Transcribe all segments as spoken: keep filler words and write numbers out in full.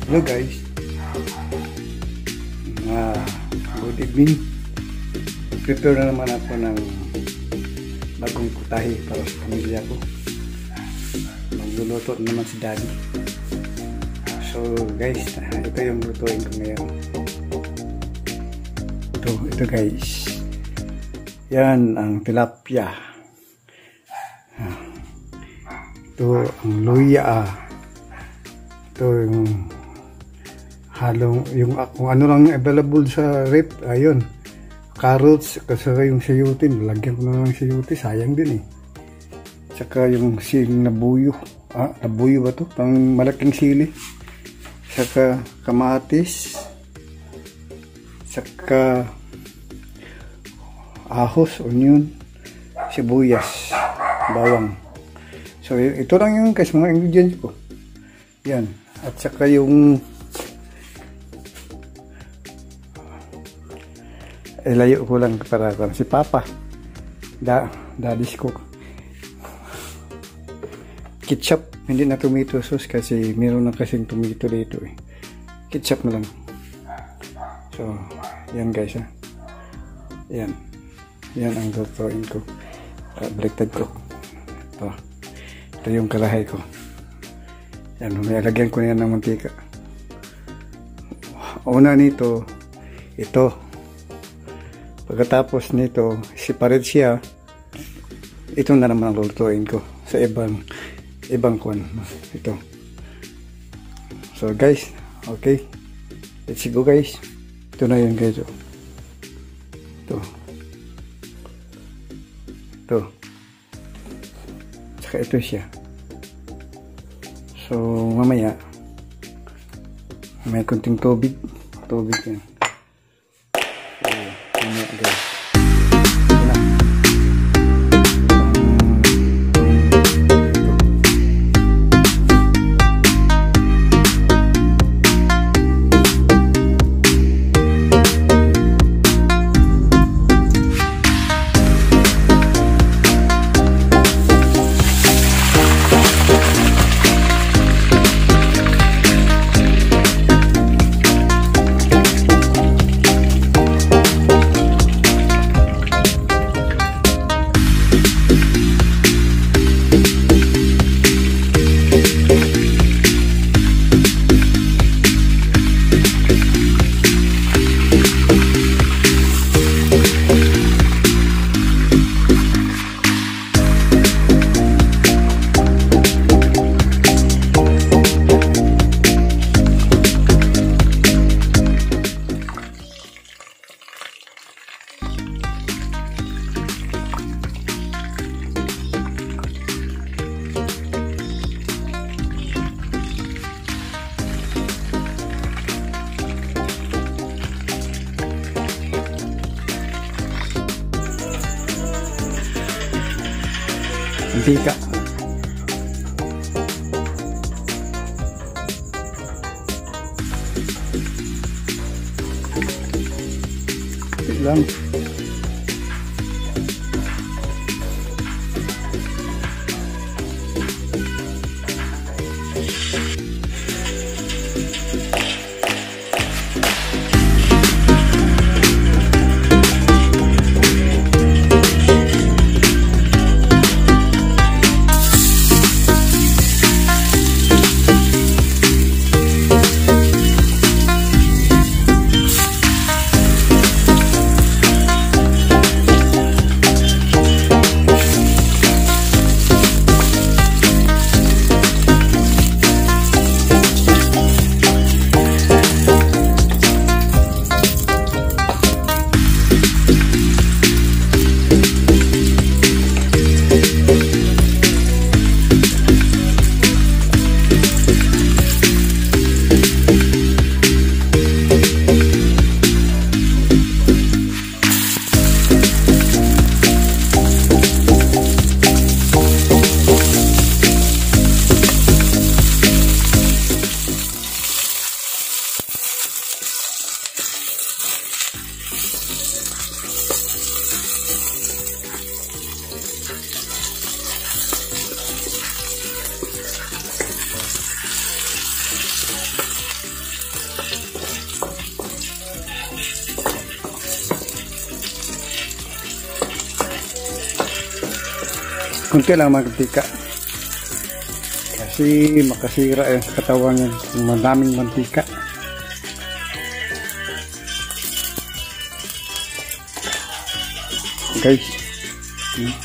Hello guys, uh, good evening. Prepare na naman ako ng bagong putahe para sa pamilya ko. Magluluto naman si daddy. So guys, ito yung lutuin ko ngayon. Ito, ito guys, yan ang tilapia. Ito ang luya. Ito yung halong, yung kung ano lang available sa rep, ayun, carrots, kasi yung sayutin, lagyan ko na ng sayutin, sayang din eh. Saka yung siling nabuyo, ah, nabuyo ba to? Pang malaking sili. Saka kamatis, saka ahos, onion, sibuyas, bawang. So ito lang yung guys, mga ingredients ko. Yan, at saka yung ilayo ko lang para si Papa, da, daddy's cook. Ketchup, hindi na tomato sauce kasi meron na kasing tomato dito eh. Ketchup na lang. So, yan guys ha. Yan. Yan ang lutuin ko. Uh, baliktad ko. Ito. Ito yung karahay ko. Yan, may lagyan ko na yan ng mantika. Una nito, ito. Pagkatapos nito, separate siya. Ito na naman ang lulutuin ko sa ibang ibang kwan. Ito. So guys, okay. Let's go guys. Ito na yun guys. Ito. Ito. Saka ito siya. So mamaya may kunting tubig. Tubig yan. Guys. Mantika. Wait lang. Kunti lang mantika. Kasi makasira yung katawan niya kung madaming mantika. Guys. Hmm.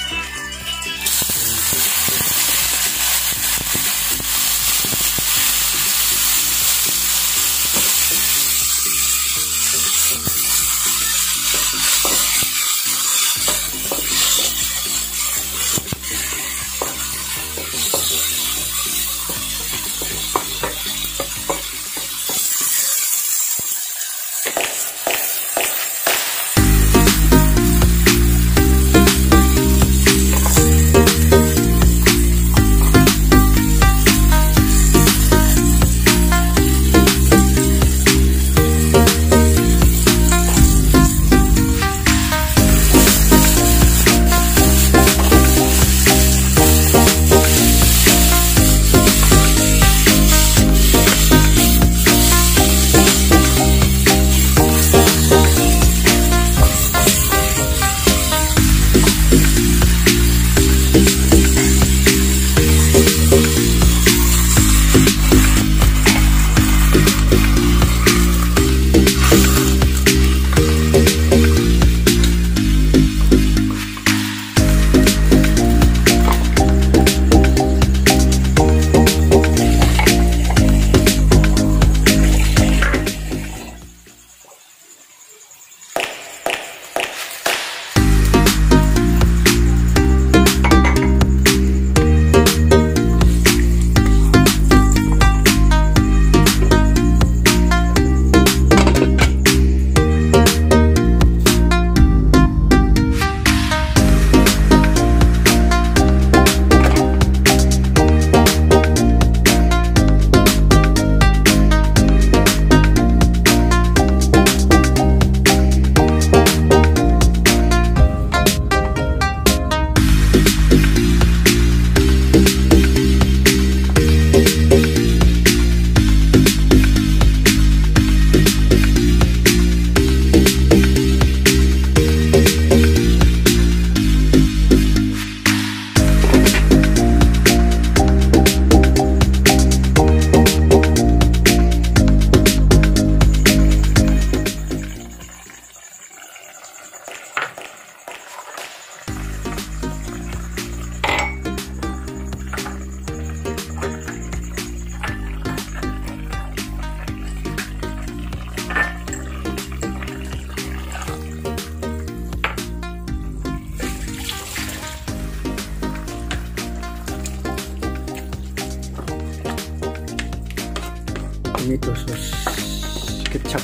Tomato sauce, ketchup.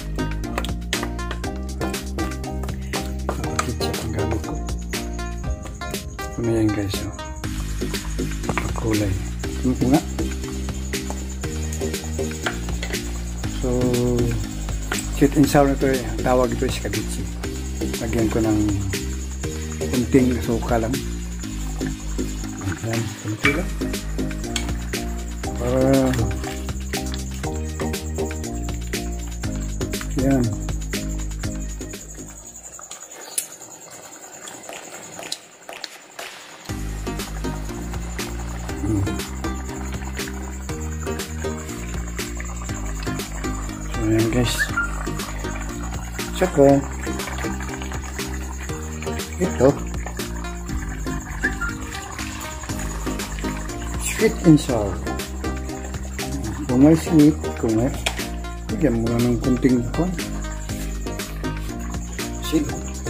Apa ketchup ang gamit ko? Ano yan guys, oh. Kulay. Ano ko nga? So, sweet and sour na ito eh. Tawag ito escabeche. Lagyan ko ng kunting suka lang. Ayan, kunti lang. Para yan. Hmm. So yan guys. Tsaka ito sweet and sour. Kung may sweet, kung may bigyan mo na ng kunting kon. Sili.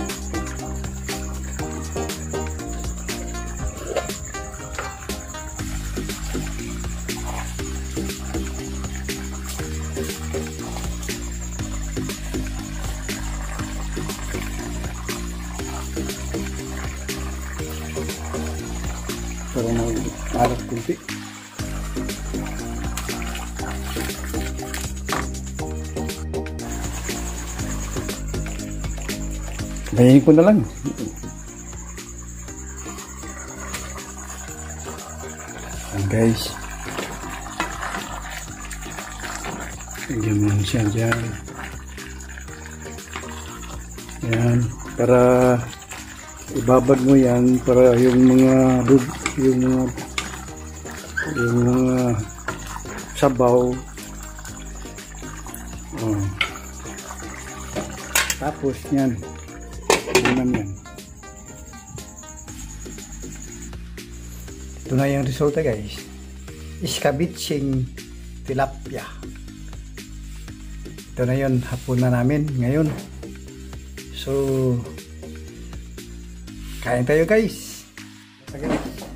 Para mag-alat kunti. Bayahin ko na lang. Ayan guys. Lagyan mo lang siya dyan. Ayan. Para ibabad mo yan para yung mga yung mga yung mga sabaw. Oh. Tapos yan, naman yan. Ito na yung resulta guys. Escabecheng tilapia. Ito na yun, hapon na namin ngayon. So, kain tayo guys. Okay.